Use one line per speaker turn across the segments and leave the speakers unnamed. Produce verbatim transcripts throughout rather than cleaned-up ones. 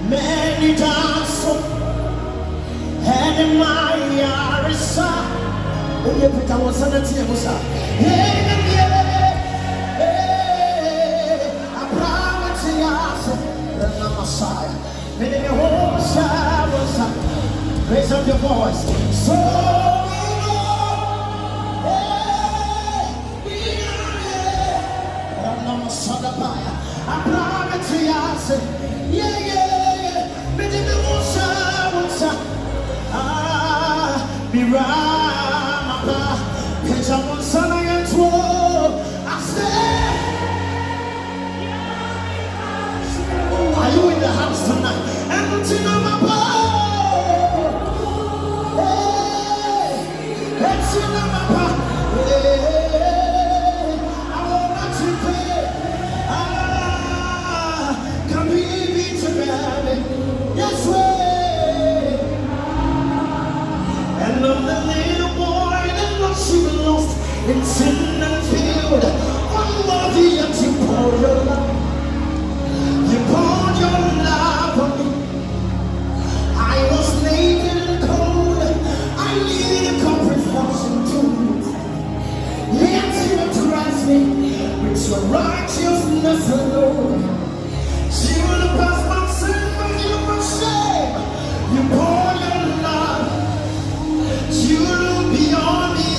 Many dance and in my arisa. Oh, you put our son at Tiamusa. I promise you, the Messiah. Many home showers. Raise up your voice. So, I promise you, yeah, yeah, yeah. Many showers. Ah, be Rama. Pitch up on Sunday and twelve. I said, are you in the house tonight? And I'm my hey, let's see my hey, I want to pay. Ah, come here, be together. Yes, way. And of the little boy that lost she was lost in sin and field. One more day and you pour your love. You poured your love on me. I was naked and cold. I needed a comfort function too. Yet you addressed me with your righteousness alone. She will pass my sin, but you were shame. You pour your love. You look beyond me.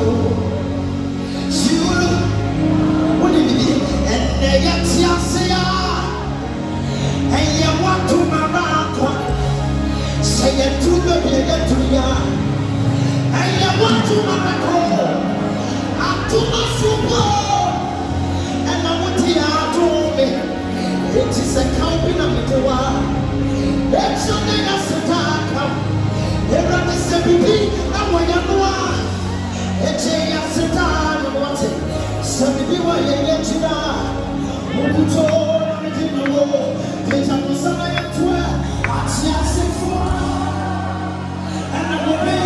You look. What did you do? And they get you say, and you want to my rock. Say it to the bigger to ya. And you want to my record. I'm to my football. And I want to to me. It is a company of the one. That's your name as a dark. Here are the seventy. And when you know it is a time and what's it? Seventy one years you are. Who told me to know? There's a Messiah at twelve. What's your sin for? And I will be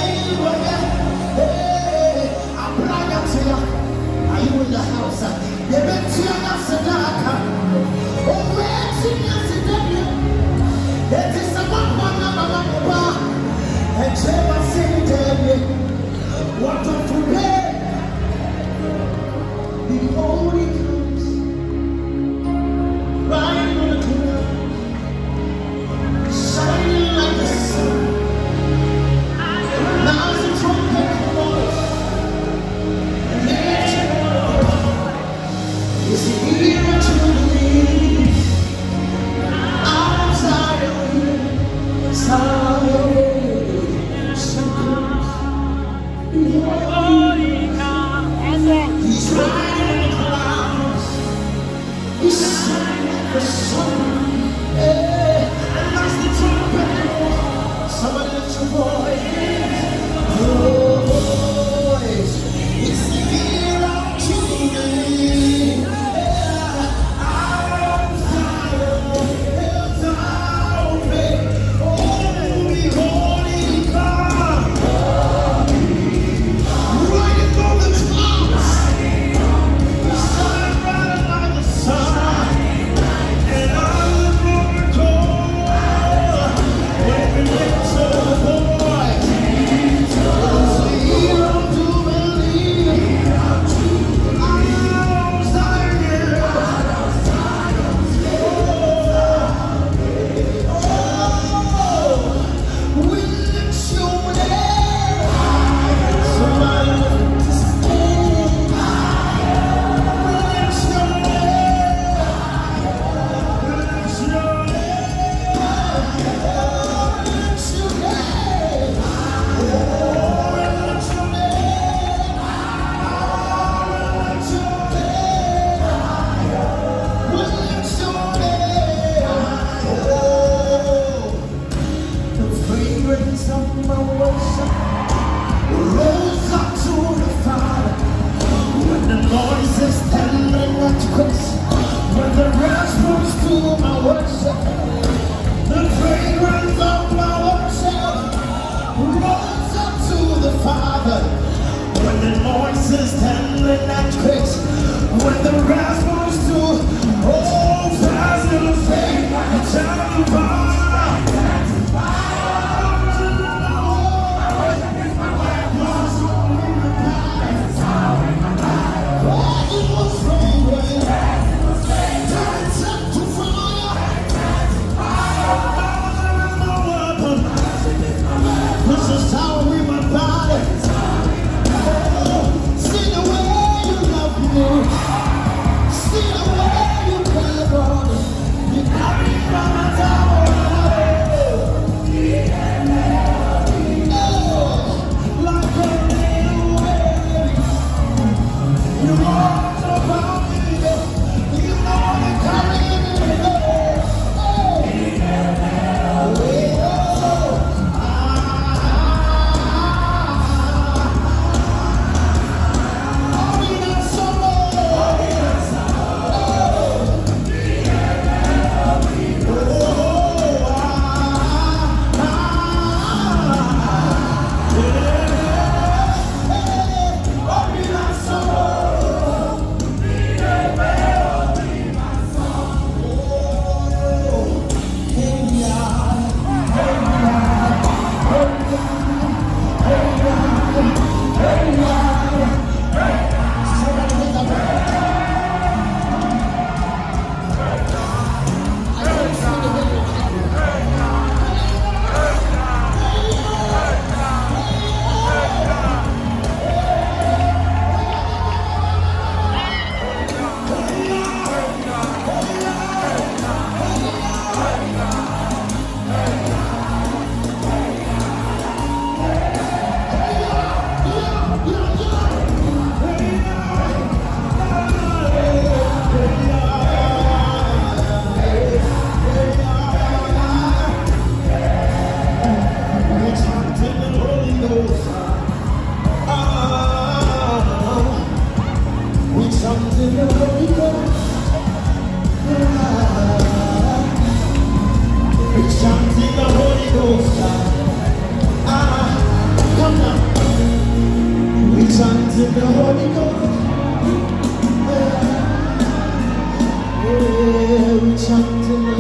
hey, I'm blind to you. Are you in the house? You've been to your house and dark. Oh, where's your house and dark? It is the one one number one. And never say to what don't you pay? The only comes riding on the clouds, shining like the sun. Now's the trumpet voice, and it's is the era to believe. I'm sorry, sorry. He's riding in the clouds. He's shining the sun. Hey, and that's the trumpet. Somebody lift your voice. Voice. It's the hero to me. Yeah, I'm tired. Down me. Oh, behold, he comes. Riding on the clouds. Shine bright like the sun. And I'm the cold. Every little boy. something